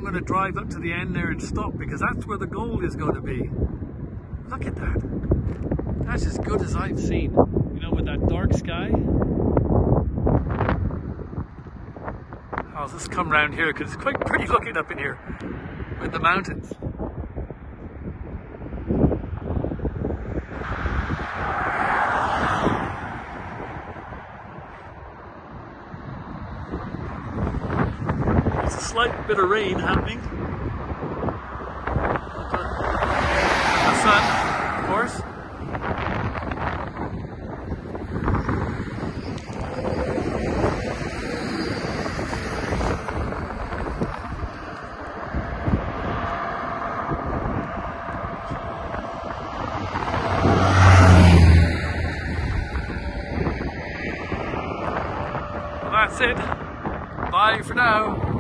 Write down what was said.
I'm going to drive up to the end there and stop, because that's where the gold is going to be. Look at that. That's as good as I've seen. You know, with that dark sky. I'll just come round here because it's quite pretty looking up in here with the mountains. There's a slight bit of rain happening. The sun, of course. That's it. Bye for now.